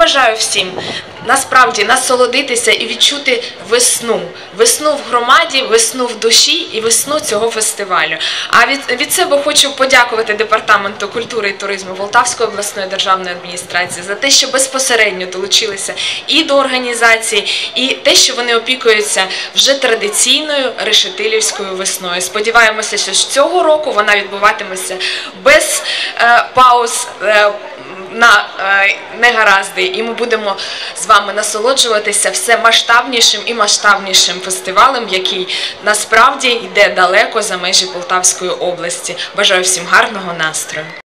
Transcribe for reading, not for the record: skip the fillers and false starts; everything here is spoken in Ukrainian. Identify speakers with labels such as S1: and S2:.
S1: бажаю всім насправді насолодитися і відчути весну. Весну в громаді, весну в душі і весну цього фестивалю. А від себе хочу подякувати Департаменту культури і туризму Полтавської обласної державної адміністрації за те, що безпосередньо долучилися і до організації, і те, що вони опікуються вже традиційною решетилівською весною. Сподіваємося, що цього року вона відбуватиметься без пауз на негаразди, і ми будемо з вами насолоджуватися все масштабнішим і масштабнішим фестивалем, який насправді йде далеко за межі Полтавської області. Бажаю всім гарного настрою!